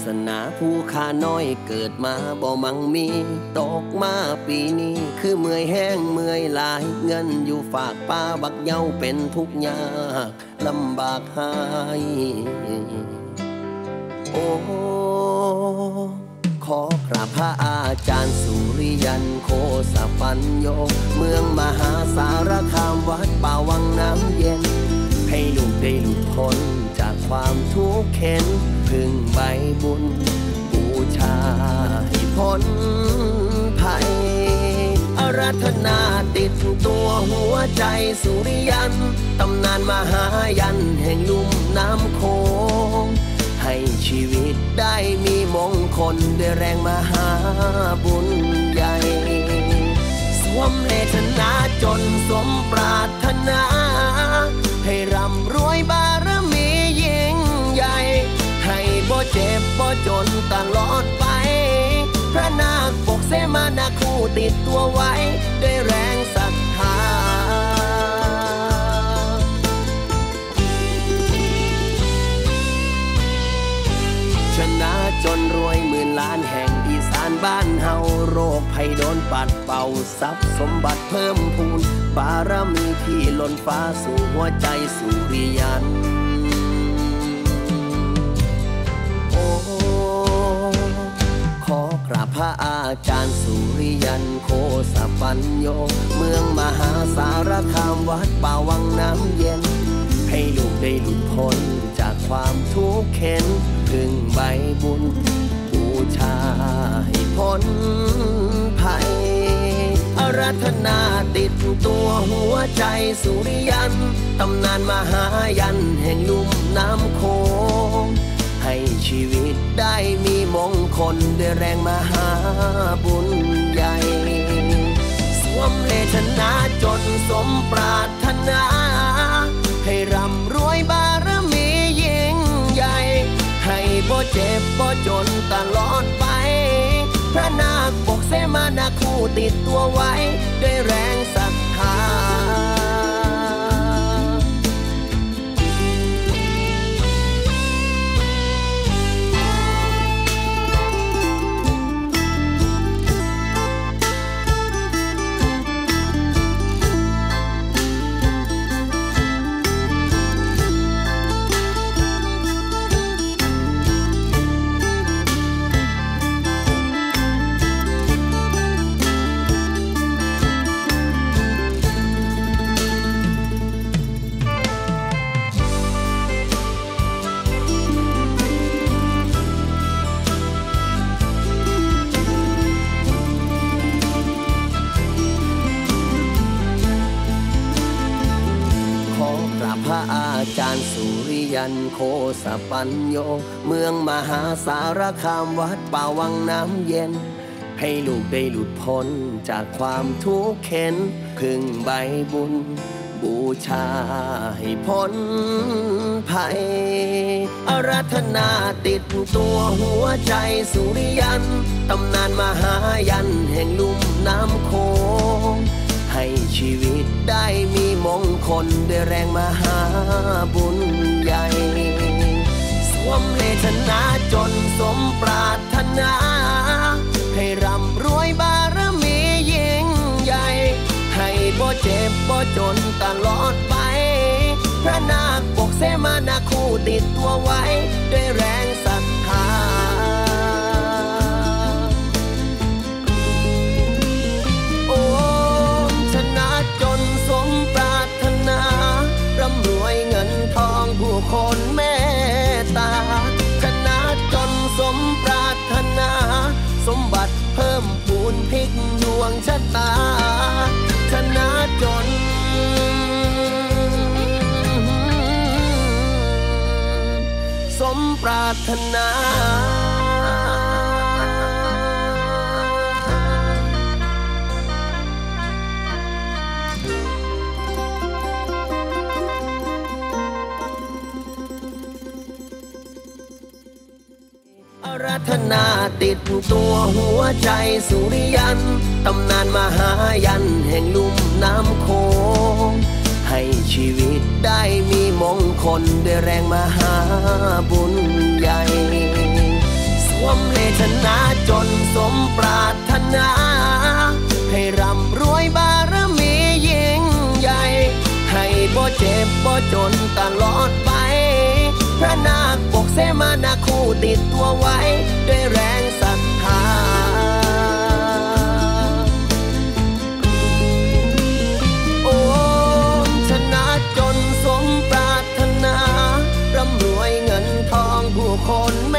สนาผู้ข้าน้อยเกิดมาบ่มั่งมีตกมาปีนี้คือเมื่อยแห้งเมื่อยหลายเงินอยู่ฝากป้าบักเหย้าเป็นทุกข์ยากลำบากหายโอ้ขอกราบพระอาจารย์สุริยันโคสปัญโยเมืองมหาสารคามวัดป่าวังน้ำเย็นให้ลูกได้หลุดพ้นจากความทุกข์เข็นพึ่งใบบุญบูชาให้พ้นภัยอาราธนาติดตัวหัวใจสุริยันตำนานมหายันแห่งลุ่มน้ำโขงให้ชีวิตได้มีมงคลด้วยแรงมหาบุญใหญ่สวมเลทนาจนสมปรารถนาให้ร่ำรวยบารมียิ่งใหญ่ให้บ่เจ็บบ่จนตลอดไปพระนาคปกเสมานาคูติดตัวไว้ด้วยแรงศรัทธาชนะจนรวยหมื่นล้านแห่งอีสานบ้านเฮาโรคภัยโดนปัดเป่าทรัพย์สมบัติเพิ่มพูนบารมีที่ล้นฟ้าสู่หัวใจสุริยันโอ้ขอกราบพระอาจารย์สุริยันโคสปัญโยเมืองมหาสารคามวัดป่าวังน้ำเย็นให้ลูกได้หลุดพ้นจากความทุกข์เข็นพึ่งใบบุญบูชาให้พ้นภัยอาราธนาติดตัวหัวใจสุริยันตำนานมหายันแห่งลุ่มน้ำโขงให้ชีวิตได้มีมงคลด้วยแรงมหาบุญใหญ่สวมเลทนาจนสมปรารถนาให้ร่ำรวยบารมียิ่งใหญ่ให้บ่เจ็บบ่จนตลอดไปพระนาคปกเสมานาคูติดตัวไว้ด้วยแรงศรัทธาพระอาจารย์สุริยันโคสปัญโยเมืองมหาสารคามวัดป่าวังน้ำเย็นให้ลูกได้หลุดพ้นจากความทุกข์เข็นพึ่งใบบุญบูชาให้พ้นภัยอาราธนาติดตัวหัวใจสุริยันตำนานมหายันแห่งลุ่มน้ำโขงให้ชีวิตได้มีมงคลด้วยแรงมหาบุญใหญ่สวมเลทนาจนสมปรารถนาให้ร่ำรวยบารมียิ่งใหญ่ให้บ่เจ็บบ่จนตลอดไปพระนาคปกเสมานาคูติดตัวไว้ด้วยแรงศรัทธาร่ำรวยเงินทองผู้คนเมตตาชนะจนสมปรารถนาสมบัติเพิ่มพูนพลิกดวงชะตาชนะจนสมปรารถนาอาราธนาติดตัวหัวใจสุริยันตำนานมหายันแห่งลุ่มน้ำโขงให้ชีวิตได้มีมงคลด้วยแรงมหาบุญใหญ่สความเลชนาจนสมปรารถนาให้ร่ำรวยบารมียิ่งใหญ่ให้บ่เจ็บบ่จนตลอดไปพระนาคปกเสมานาคู่ติดตัวไว้ด้วยแรงศรัทธาโอ้ชนะจนสมปรารถนาร่ำรวยเงินทองผู้คน